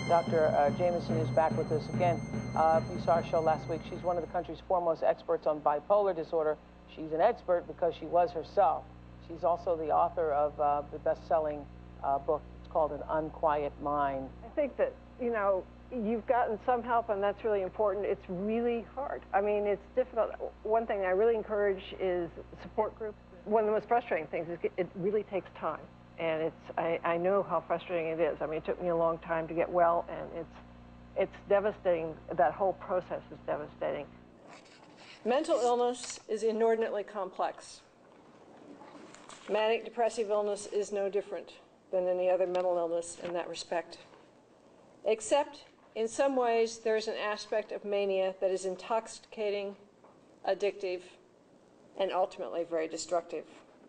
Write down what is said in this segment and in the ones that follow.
Dr. Jameson is back with us again. You saw our show last week. She's one of the country's foremost experts on bipolar disorder. She's an expert because she was herself. She's also the author of the best-selling book. It's called An Unquiet Mind. I think that, you know, you've gotten some help, and that's really important. It's really hard. I mean, it's difficult. One thing I really encourage is support groups. One of the most frustrating things is it really takes time. And I know how frustrating it is. I mean, it took me a long time to get well, and it's devastating. That whole process is devastating. Mental illness is inordinately complex. Manic depressive illness is no different than any other mental illness in that respect. Except, in some ways, there's an aspect of mania that is intoxicating, addictive, and ultimately very destructive.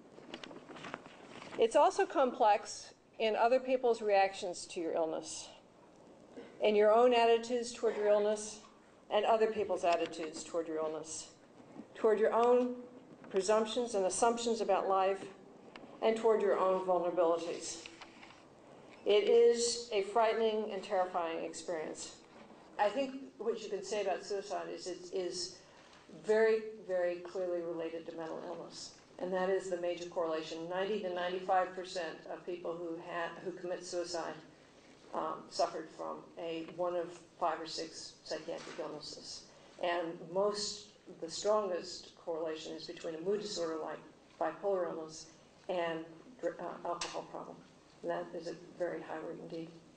It's also complex in other people's reactions to your illness, in your own attitudes toward your illness, and other people's attitudes toward your illness, toward your own presumptions and assumptions about life, and toward your own vulnerabilities. It is a frightening and terrifying experience. I think what you can say about suicide is it is very, very clearly related to mental illness. And that is the major correlation. 90 to 95% of people who commit suicide suffered from one of 5 or 6 psychiatric illnesses. And the strongest correlation is between a mood disorder like bipolar illness and alcohol problem. And that is a very high rate indeed.